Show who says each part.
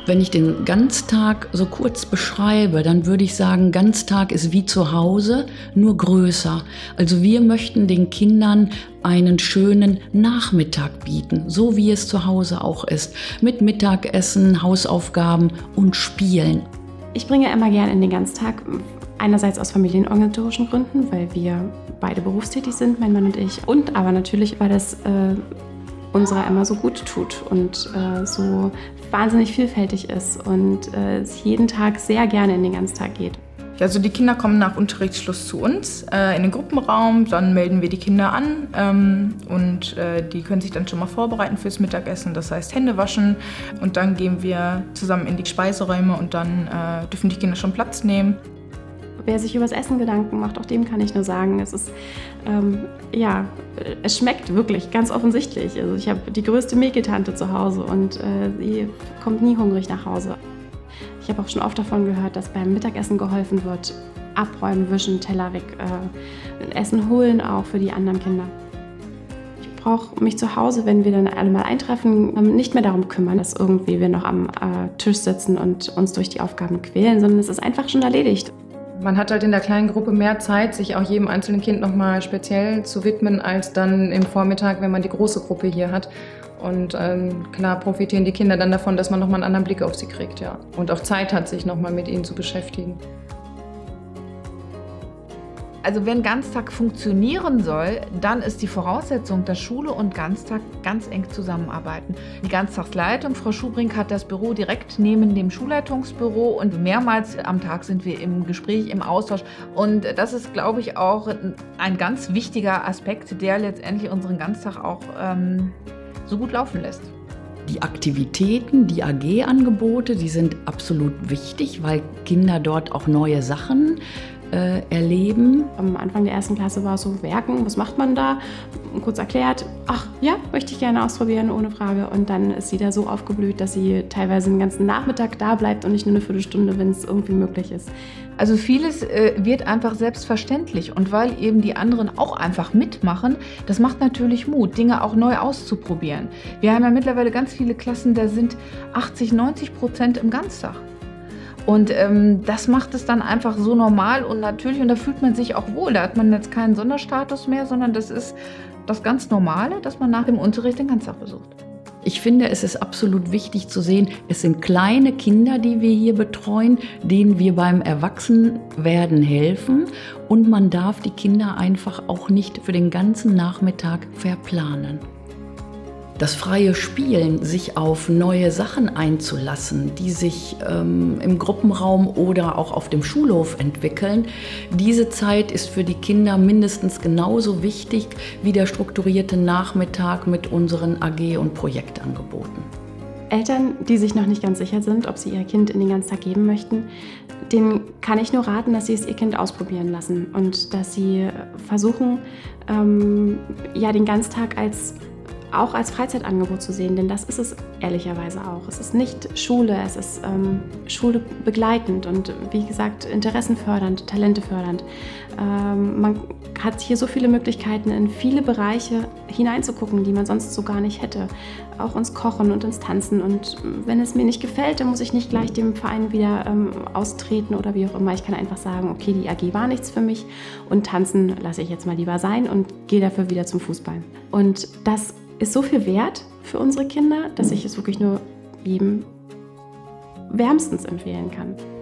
Speaker 1: Wenn ich den Ganztag so kurz beschreibe, dann würde ich sagen, Ganztag ist wie zu Hause, nur größer. Also wir möchten den Kindern einen schönen Nachmittag bieten, so wie es zu Hause auch ist, mit Mittagessen, Hausaufgaben und Spielen.
Speaker 2: Ich bringe Emma gern in den Ganztag, einerseits aus familienorganisatorischen Gründen, weil wir beide berufstätig sind, mein Mann und ich, und aber natürlich, weil das unserer Emma so gut tut und so wahnsinnig vielfältig ist und jeden Tag sehr gerne in den Ganztag geht.
Speaker 3: Also die Kinder kommen nach Unterrichtsschluss zu uns in den Gruppenraum, dann melden wir die Kinder an und die können sich dann schon mal vorbereiten fürs Mittagessen, das heißt Hände waschen, und dann gehen wir zusammen in die Speiseräume und dann dürfen die Kinder schon Platz nehmen.
Speaker 2: Wer sich über das Essen Gedanken macht, auch dem kann ich nur sagen, es ist, es schmeckt wirklich, ganz offensichtlich. Also ich habe die größte Mäkeltante zu Hause und sie kommt nie hungrig nach Hause. Ich habe auch schon oft davon gehört, dass beim Mittagessen geholfen wird, abräumen, wischen, Teller weg, Essen holen auch für die anderen Kinder. Ich brauche mich zu Hause, wenn wir dann alle mal eintreffen, nicht mehr darum kümmern, dass irgendwie wir noch am Tisch sitzen und uns durch die Aufgaben quälen, sondern es ist einfach schon erledigt.
Speaker 4: Man hat halt in der kleinen Gruppe mehr Zeit, sich auch jedem einzelnen Kind nochmal speziell zu widmen, als dann im Vormittag, wenn man die große Gruppe hier hat. Und klar profitieren die Kinder dann davon, dass man nochmal einen anderen Blick auf sie kriegt, ja. Und auch Zeit hat, sich nochmal mit ihnen zu beschäftigen.
Speaker 5: Also wenn Ganztag funktionieren soll, dann ist die Voraussetzung, dass Schule und Ganztag ganz eng zusammenarbeiten. Die Ganztagsleitung, Frau Schubrink, hat das Büro direkt neben dem Schulleitungsbüro und mehrmals am Tag sind wir im Gespräch, im Austausch. Und das ist, glaube ich, auch ein ganz wichtiger Aspekt, der letztendlich unseren Ganztag auch so gut laufen lässt.
Speaker 1: Die Aktivitäten, die AG-Angebote, die sind absolut wichtig, weil Kinder dort auch neue Sachen erleben.
Speaker 2: Am Anfang der 1. Klasse war es so, Werken, was macht man da? Kurz erklärt, ach ja, möchte ich gerne ausprobieren, ohne Frage. Und dann ist sie da so aufgeblüht, dass sie teilweise den ganzen Nachmittag da bleibt und nicht nur eine Viertelstunde, wenn es irgendwie möglich ist.
Speaker 5: Also vieles wird einfach selbstverständlich, und weil eben die anderen auch einfach mitmachen, das macht natürlich Mut, Dinge auch neu auszuprobieren. Wir haben ja mittlerweile ganz viele Klassen, da sind 80–90% im Ganztag. Und das macht es dann einfach so normal und natürlich, und da fühlt man sich auch wohl. Da hat man jetzt keinen Sonderstatus mehr, sondern das ist das ganz Normale, dass man nach dem Unterricht den Ganztag besucht.
Speaker 1: Ich finde, es ist absolut wichtig zu sehen, es sind kleine Kinder, die wir hier betreuen, denen wir beim Erwachsenwerden helfen, und man darf die Kinder einfach auch nicht für den ganzen Nachmittag verplanen. Das freie Spielen, sich auf neue Sachen einzulassen, die sich im Gruppenraum oder auch auf dem Schulhof entwickeln, diese Zeit ist für die Kinder mindestens genauso wichtig wie der strukturierte Nachmittag mit unseren AG- und Projektangeboten.
Speaker 2: Eltern, die sich noch nicht ganz sicher sind, ob sie ihr Kind in den Ganztag geben möchten, denen kann ich nur raten, dass sie es ihr Kind ausprobieren lassen und dass sie versuchen, den Ganztag auch als Freizeitangebot zu sehen, denn das ist es ehrlicherweise auch. Es ist nicht Schule, es ist Schule begleitend und wie gesagt interessenfördernd, talentefördernd. Man hat hier so viele Möglichkeiten, in viele Bereiche hineinzugucken, die man sonst so gar nicht hätte. Auch ins Kochen und ins Tanzen, und wenn es mir nicht gefällt, dann muss ich nicht gleich dem Verein wieder austreten oder wie auch immer. Ich kann einfach sagen, okay, die AG war nichts für mich und Tanzen lasse ich jetzt mal lieber sein und gehe dafür wieder zum Fußball. Und das ist so viel wert für unsere Kinder, dass ich es wirklich nur jedem wärmstens empfehlen kann.